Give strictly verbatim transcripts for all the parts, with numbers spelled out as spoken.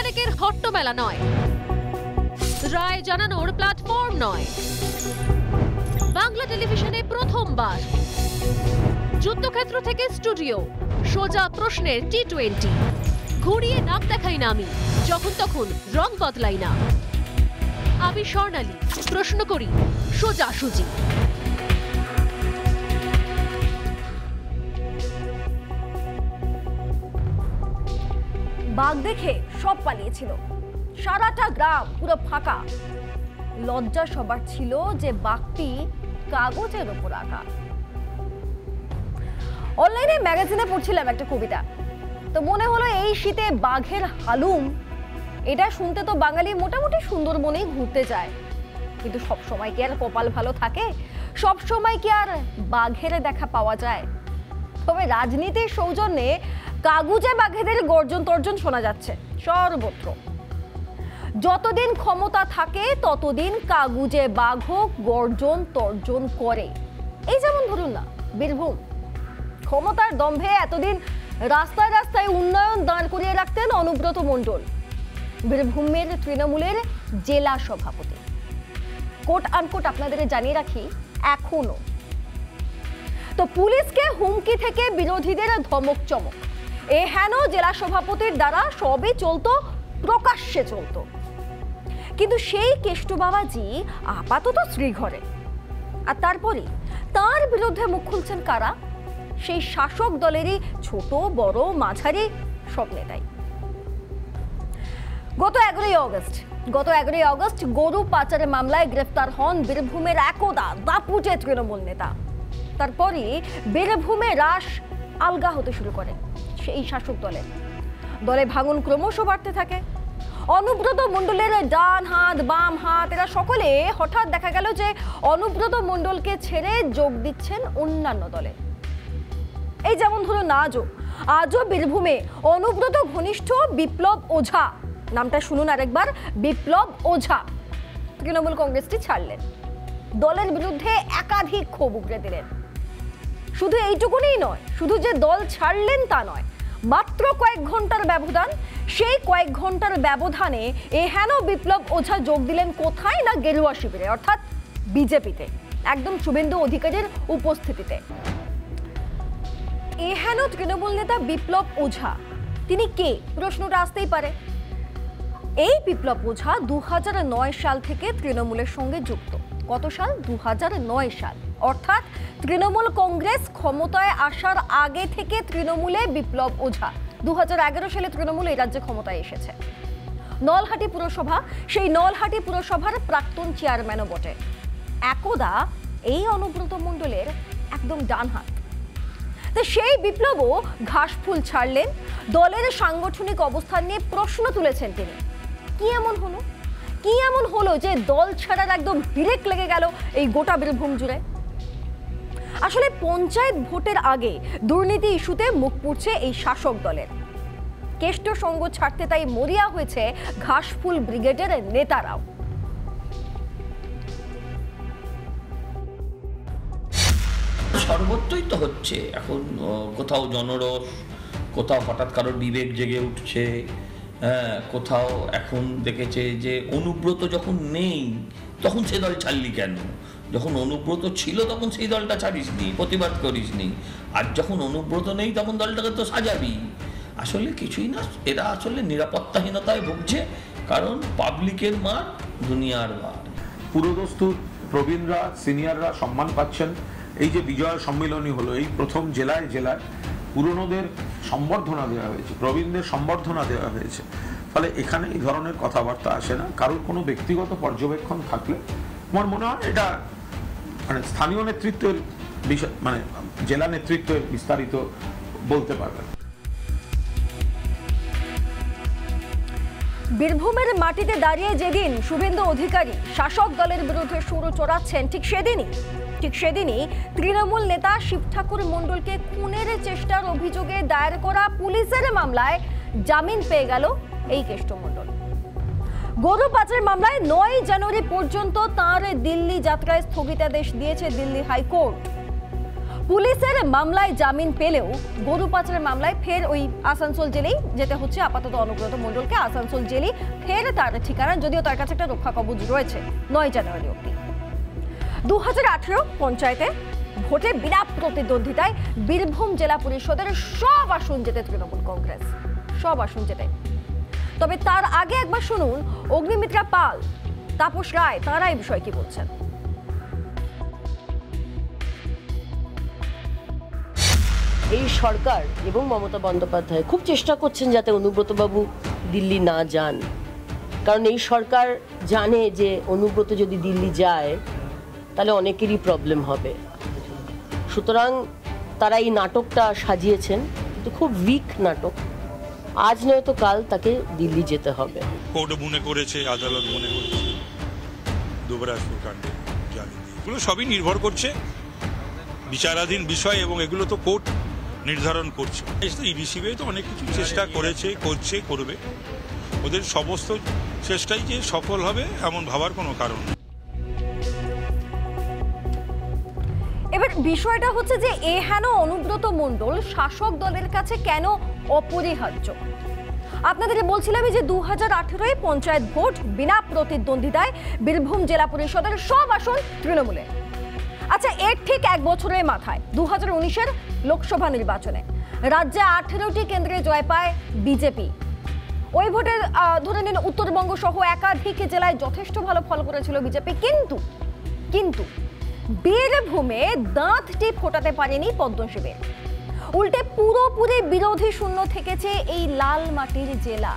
পেরেকের হট্টমেলা নয়, রায় জানানোর প্ল্যাটফর্ম নয়, বাংলা টেলিভিশনে প্রথমবার যুদ্ধক্ষেত্র থেকে স্টুডিও, সোজা প্রশ্নের টি টোয়েন্টি। ঘুরিয়ে নাক দেখাই না আমি, যখন তখন রং বদলাই না। আমি স্বর্ণালী, প্রশ্ন করি সোজা সুজি। বাঘ দেখে সব পালিয়েছিল, সারাটা গ্রাম পুরো ফাঁকা। লজ্জা সবার ছিল যে বাঘটি কাগজের উপর আঁকা। অনলাইনে ম্যাগাজিনে পড়ছিলাম একটা কবিতা, তো মনে হলো এই শীতে বাঘের হালুম, এটা শুনতে তো বাঙালি মোটামুটি সুন্দরবনেই ঘুরতে যায়। কিন্তু সব সময় কি আর কপাল ভালো থাকে? সব সময় কি আর বাঘের দেখা পাওয়া যায়? তবে রাজনীতির সৌজন্যে কাগুজে বাঘেদের গর্জন তর্জন শোনা যাচ্ছে সর্বত্র। যতদিন ক্ষমতা থাকে ততদিন কাগুজে বাঘও গর্জন তর্জন করে। এই যেমন ধরুন না বীরভূম, ক্ষমতার দম্ভে এতদিন রাস্তায় রাস্তায় উন্নয়ন দাঁড় করিয়ে রাখতেন অনুব্রত মণ্ডল, বীরভূমের তৃণমূলের জেলা সভাপতি। কোট আনকোট আপনাদের জানিয়ে রাখি, এখনো তো পুলিশকে হুমকি থেকে বিরোধীদের ধমক চমক, এ হেন জেলা সভাপতির দ্বারা সবই চলতো, প্রকাশ্যে চলতো। কিন্তু সেই কেষ্ট বাবাজি আপাতত শ্রীঘরে, আর তারপরে তার বিরুদ্ধে মুখ খুলছেন কারা? সেই শাসক দলেরই ছোট বড় মাঝারি সব নেতাই। গত এগারোই অগস্ট গত এগারোই অগস্ট গরু পাচারের মামলায় গ্রেফতার হন বীরভূমের একদা দাপুটে তৃণমূল নেতা। তারপরে বীরভূমে রাশ আলগা হতে শুরু করে সেই শাসক দলের। দলে ভাঙন ক্রমশ বাড়তে থাকে। অনুব্রত মণ্ডলের ডান হাত বাম হাত এরা সকলে হঠাৎ দেখা গেল যে অনুব্রত মণ্ডলকে ছেড়ে যোগ দিচ্ছেন অন্যান্য দলে। এই যেমন ধরুন আজও আজও বীরভূমে অনুব্রত ঘনিষ্ঠ বিপ্লব ওঝা, নামটা শুনুন আরেকবার, বিপ্লব ওঝা তৃণমূল কংগ্রেসটি ছাড়লেন। দলের বিরুদ্ধে একাধিক ক্ষোভ উগরে দিলেন। শুধু এইটুকুনি নয়, শুধু যে দল ছাড়লেন তা নয়, মাত্র কয়েক ঘন্টার ব্যবধান, সেই কয়েক ঘন্টার ব্যবধানে এ হেন বিপ্লব ওঝা যোগ দিলেন কোথায়? না গেরুয়া শিবিরে, অর্থাৎ বিজেপিতে, একদম শুভেন্দু অধিকারীর উপস্থিতিতে। এ হেন তৃণমূল নেতা বিপ্লব ওঝা তিনি কে? প্রশ্নটা আসতেই পারে। এই বিপ্লব ওঝা দু হাজার নয় সাল থেকে তৃণমূলের সঙ্গে যুক্ত। কত সাল? দু হাজার নয় সাল, অর্থাৎ তৃণমূল কংগ্রেস ক্ষমতায় আসার আগে থেকে তৃণমূলে বিপ্লব ওঝা। দু হাজার এগারো সালে তৃণমূল এই রাজ্যে ক্ষমতায় এসেছে। নলহাটি পুরসভা, সেই নলহাটি পুরসভার প্রাক্তন চেয়ারম্যানও বটে। একদা এই অনুব্রত মণ্ডলের একদম ডান হাত। তো সেই বিপ্লবও ঘাসফুল ছাড়লেন, দলের সাংগঠনিক অবস্থান নিয়ে প্রশ্ন তুলেছেন তিনি। কি এমন হলো কি এমন হলো যে দল ছাড়ার একদম ব্রেক লেগে গেল এই গোটা বীরভূম জুড়ে? আসলে পঞ্চায়েত ভোটের আগে দুর্নীতি ইস্যুতে মুখ পুড়ছে এই শাসক দলের। কেষ্ট সঙ্গ ছাড়তে তাই মরিয়া হয়েছে ঘাসফুল ব্রিগেডের নেতারাও। সর্বত্রই তো হচ্ছে এখন, কোথাও জনরস, কোথাও হঠাৎ কারোর বিবেক জেগে উঠছে, হ্যাঁ, কোথাও এখন দেখেছে যে অনুব্রত যখন নেই তখন সে দল ছাড়লি কেন? যখন অনুব্রত ছিল তখন সেই দলটা ছাড়িসনি, প্রতিবাদ করিসনি, আর যখন অনুব্রত নেই তখন দলটাকে তো সাজাবি। আসলে কিছুই না, এরা আসলে নিরাপত্তাহীনতায় ভুগছে, কারণ পাবলিকের মার দুনিয়ার মার। পুরোদস্তুর প্রবীণরা, সিনিয়ররা সম্মান পাচ্ছেন। এই যে বিজয় সম্মেলনী হলো, এই প্রথম জেলায় জেলায় পুরনোদের সম্বর্ধনা দেওয়া হয়েছে, প্রবীণদের সম্বর্ধনা দেওয়া হয়েছে। ফলে এখানে এই ধরনের কথাবার্তা আসে না। কারোর কোনো ব্যক্তিগত পর্যবেক্ষণ থাকলে আমার মনে হয় এটা মানে স্থানীয় নেতৃত্বের বিষয়, মানে জেলা নেতৃত্বের বিস্তারিত বলতে পারবেন। বীরভূমের মাটিতে দাঁড়িয়ে যেদিন শুভেন্দু অধিকারী শাসক দলের বিরুদ্ধে সুর চড়াচ্ছেন, ঠিক সেদিনই ঠিক সেদিনই তৃণমূল নেতা শিব ঠাকুর মণ্ডলকে খুনের চেষ্টার অভিযোগে দায়ের করা পুলিশের মামলায় জামিন পেয়ে গেল এই কেষ্ট মণ্ডল। গরু পাচার মামলায় নয় জানুয়ারি পর্যন্ত তাঁর দিল্লি যাত্রায় স্থগিতাদেশ দিয়েছে দিল্লি হাইকোর্ট। পুলিশের মামলায় জামিন পেলেও গরু পাচারের মামলায় ফের ওই আসানসোল জেলেই যেতে হচ্ছে আপাতত অনুব্রত মণ্ডলকে। আসানসোল জেলেই ফের তার ঠিকানা, যদিও তার কাছে একটা রক্ষা কবচ রয়েছে নয় জানুয়ারি অব্দি। দু হাজার আঠেরো পঞ্চায়েতে ভোটে বিনা প্রতিদ্বন্দ্বিতায় বীরভূম জেলা পরিষদের সব আসন জেতে তৃণমূল কংগ্রেস, সব আসন জেতে। তবে তার আগে একবার শুনুন অগ্নিমিত্রা পাল, তাপস রায় তারা এই বিষয়ে কি বলছেন। এই সরকার এবং মমতা বন্দ্যোপাধ্যায় খুব চেষ্টা করছেন যাতে অনুব্রতবাবু দিল্লি না যান, কারণ এই সরকার জানে যে অনুব্রত যদি দিল্লি যায় তাহলে অনেকেরই প্রবলেম হবে। সুতরাং তারা এই নাটকটা সাজিয়েছেন, কিন্তু খুব উইক নাটক। আজ নয়তো কাল তাকে দিল্লি যেতে হবে। কোর্ট মনে করেছে, আদালত মনে করেছে দুবরাজপুর কাণ্ডে জামিন দিয়ে, এগুলো সবই নির্ভর করছে বিচারাধীন বিষয় এবং এগুলো তো কোর্ট নির্ধারণ করছে। ইডিসিবিআই তো অনেক কিছু চেষ্টা করেছে, করছে, করবে। ওদের সমস্ত চেষ্টাই যে সফল হবে এমন ভাবার কোনো কারণ নেই। এবার বিষয়টা হচ্ছে যে এহেন অনুব্রত মণ্ডল শাসক দলের কাছে কেন অপরিহার্য। আপনাদের বলছিলাম যে দু হাজার আঠেরোয় পঞ্চায়েত ভোট বিনা প্রতিদ্বন্দ্বিতায় বীরভূম জেলা পরিষদের সব আসন তৃণমূলে। আচ্ছা, এর ঠিক এক বছরের মাথায় দু হাজার উনিশের লোকসভা নির্বাচনে রাজ্যে আঠেরোটি কেন্দ্রে জয় পায় বিজেপি। ওই ভোটে ধরে নিন উত্তরবঙ্গ সহ একাধিক জেলায় যথেষ্ট ভালো ফল করেছিল বিজেপি, কিন্তু কিন্তু বীরভূমে দাঁতটি ফোটাতে পারেনি পদ্মশিবের। উল্টে পুরোপুরি বিরোধী শূন্য থেকেছে এই লাল মাটির জেলা।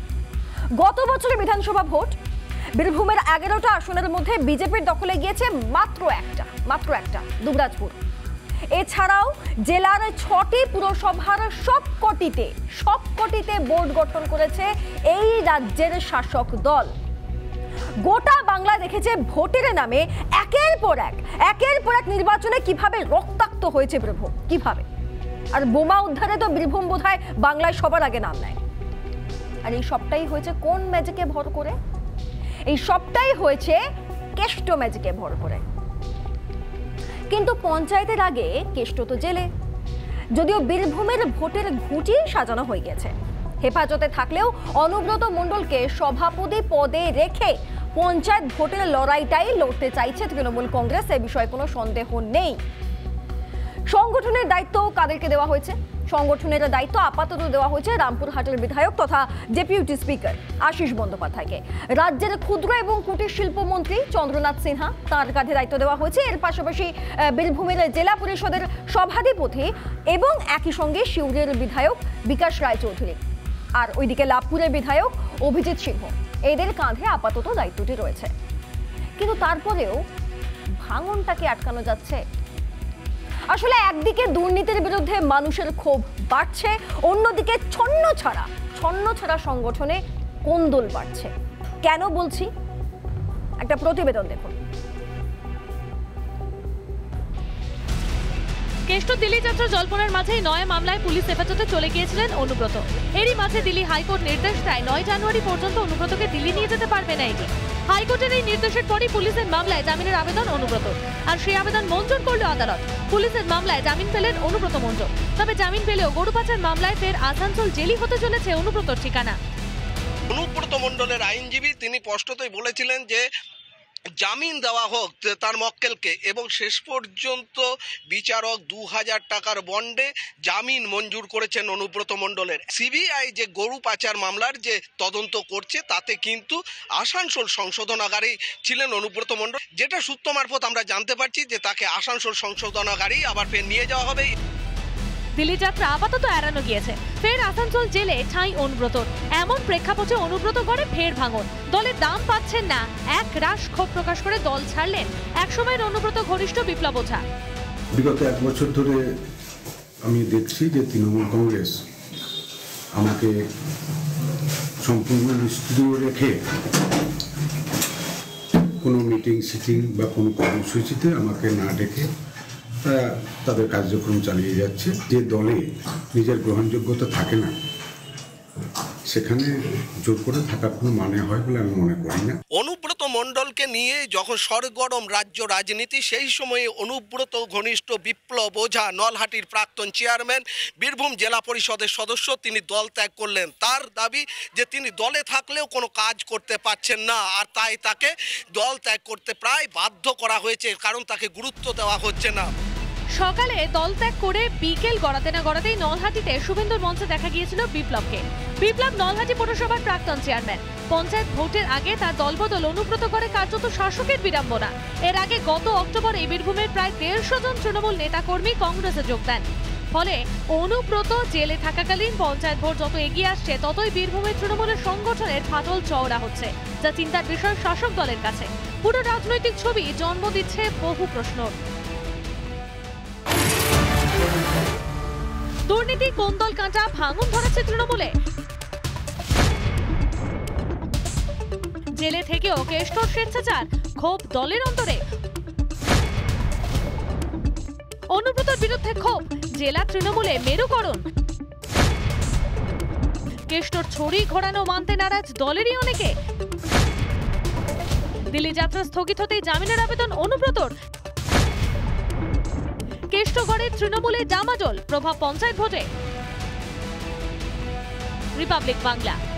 গত বছরের বিধানসভা ভোট বীরভূমের এগারোটা আসনের মধ্যে বিজেপির দখলে গিয়েছে মাত্র একটা মাত্র একটা দুবরাজপুর। এছাড়াও জেলার ছটি পুরসভার সবকটিতে সবকটিতে বোর্ড গঠন করেছে এই রাজ্যের শাসক দল। গোটা বাংলা দেখেছে ভোটের নামে একের পর এক একের পর এক নির্বাচনে কিভাবে রক্তাক্ত হয়েছে বীরভূম, কিভাবে। আর বোমা উদ্ধারে তো বীরভূম বোধহয় বাংলায় সবার আগে নাম নেয়। আর এই সবটাই হয়েছে কোন ম্যাজিকে ভর করে? এই সবটাই হয়েছে কেষ্ট ম্যাজিকে ভর করে। কিন্তু পঞ্চায়েতের আগে কেষ্ট তো জেলে, যদিও বীরভূমের ভোটের ঘুঁটি সাজানো হয়ে গেছে। হেফাজতে থাকলেও অনুব্রত মণ্ডলকে সভাপতি পদে রেখে পঞ্চায়েত ভোটের লড়াইটাই লড়তে চাইছে তৃণমূল কংগ্রেস, এ বিষয়ে কোনো সন্দেহ নেই। সংগঠনের দায়িত্ব কাদেরকে দেওয়া হয়েছে? সংগঠনের দায়িত্ব আপাতত দেওয়া হয়েছে রামপুরহাটের বিধায়ক তথা ডেপুটি স্পিকার আশিস বন্দ্যোপাধ্যায়কে। রাজ্যের ক্ষুদ্র এবং কুটির শিল্প মন্ত্রী চন্দ্রনাথ সিনহা, তার কাঁধে দায়িত্ব দেওয়া হয়েছে। এর পাশাপাশি বীরভূমের জেলা পরিষদের সভাধিপতি এবং একই সঙ্গে সিউড়ির বিধায়ক বিকাশ রায়চৌধুরী, আর ওইদিকে লাভপুরের বিধায়ক অভিজিৎ সিংহ, এদের কাঁধে আপাতত দায়িত্বটি রয়েছে। কিন্তু তারপরেও ভাঙনটাকে আটকানো যাচ্ছে? আসলে একদিকে দুর্নীতির বিরুদ্ধে মানুষের ক্ষোভ বাড়ছে, অন্যদিকে ছন্ন ছাড়া ছন্ন ছাড়া সংগঠনে কোন্দল বাড়ছে। কেন বলছি? একটা প্রতিবেদন দেখুন। কেষ্ট দিল্লি যাত্রা জল্পনার মাঝেই নয় মামলায় পুলিশ হেফাজতে চলে গিয়েছিলেন অনুব্রত। এরই মাঝে দিল্লি হাইকোর্ট নির্দেশ দেয় নয় জানুয়ারি পর্যন্ত অনুব্রতকে দিল্লি নিয়ে যেতে পারবে না এটি। হাইকোর্টের এই নির্দেশের পরই পুলিশের মামলায় জামিনের আবেদন অনুব্রত, আর সেই আবেদন মঞ্জুর করল আদালত। পুলিশের মামলায় জামিন পেলেন অনুব্রত মণ্ডল। তবে জামিন পেলেও গরু পাচার মামলায় ফের আসানসোল জেলই হতে চলেছে অনুব্রতর ঠিকানা। অনুব্রত মণ্ডলের আইনজীবী তিনি স্পষ্টতই বলেছিলেন যে জামিন দেওয়া হোক তার মক্কেলকে, এবং শেষ পর্যন্ত বিচারক দু হাজার টাকার বন্ডে জামিন মঞ্জুর করেছেন অনুব্রত মণ্ডলের। সিবিআই যে গরু পাচার মামলার যে তদন্ত করছে তাতে কিন্তু আসানসোল সংশোধনাগারেই ছিলেন অনুব্রত মণ্ডল, যেটা সূত্র মারফত আমরা জানতে পারছি যে তাকে আসানসোল সংশোধনাগারেই আবার ফের নিয়ে যাওয়া হবে। দিল্লি যাত্রা আপাতত এড়ানো গিয়েছে, ফের আসানসোল জেলে ঠাঁই অনুব্রতর। এমন প্রেক্ষাপটে অনুব্রত করে ফের ভাঙন। দলের দাম পাচ্ছেন না, এক রাশ ক্ষোভ প্রকাশ করে দল ছাড়লেন একসময়ের অনুব্রত ঘনিষ্ঠ বিপ্লব ওঝা। বিগত এক বছর ধরে আমি দেখছি যে তৃণমূল কংগ্রেস আমাকে সম্পূর্ণ নিষ্ক্রিয় রেখে কোনো মিটিং সিটিং বা কোনো কর্মসূচিতে আমাকে না ডেকে তারা তাদের কার্যক্রম চালিয়ে যাচ্ছে। যে দলে নিজের গ্রহণযোগ্যতা থাকে না সেখানে জোর করে থাকার কোনো মানে হয় বলে আমি মনে করি না। অনুব্রত মণ্ডলকে নিয়ে যখন সরগরম রাজ্য রাজনীতি, সেই সময়ে অনুব্রত ঘনিষ্ঠ বিপ্লব ওঝা, নলহাটির প্রাক্তন চেয়ারম্যান, বীরভূম জেলা পরিষদের সদস্য, তিনি দল ত্যাগ করলেন। তার দাবি যে তিনি দলে থাকলেও কোনো কাজ করতে পারছেন না, আর তাই তাকে দল ত্যাগ করতে প্রায় বাধ্য করা হয়েছে, কারণ তাকে গুরুত্ব দেওয়া হচ্ছে না। সকালে দল ত্যাগ করে বিকেল গড়াতে না গড়াতেই নলহাটিতে শুভেন্দুর মঞ্চে দেখা গিয়েছিল বিপ্লবকে। বিপ্লব নলহাটি পৌরসভার প্রাক্তন চেয়ারম্যান। পঞ্চায়েত ভোটের আগে তার দলবদল অনুব্রত করে কার্যত শাসকের বিড়ম্বনা। এর আগে গত অক্টোবরে বীরভূমের প্রায় দেড়শো জন তৃণমূল নেতাকর্মী কংগ্রেসে যোগ দেন। ফলে অনুব্রত জেলে থাকাকালীন পঞ্চায়েত ভোট যত এগিয়ে আসছে, ততই বীরভূমের তৃণমূলের সংগঠনের ফাটল চওড়া হচ্ছে, যা চিন্তার বিষয় শাসক দলের কাছে। পুরো রাজনৈতিক ছবি জন্ম দিচ্ছে বহু প্রশ্ন। দুর্নীতি কোন দল কাঁটা, ভাঙন ধরেছে তৃণমূলে। জেলে থেকেও কেষ্টর স্বেচ্ছাচার, ক্ষোভ দলের অন্তরে। অনুব্রতর বিরুদ্ধে ক্ষোভ, জেলা তৃণমূলে মেরুকরণ। কেষ্টর ছড়ি ঘোরানো মানতে নারাজ দলেরই অনেকে। দিল্লি যাত্রা স্থগিত হতেই জামিনের আবেদন অনুব্রতর। কেষ্টগড়ের তৃণমূলে জামাজল, প্রভাব পঞ্চায়েত ভোটে। রিপাবলিক বাংলা।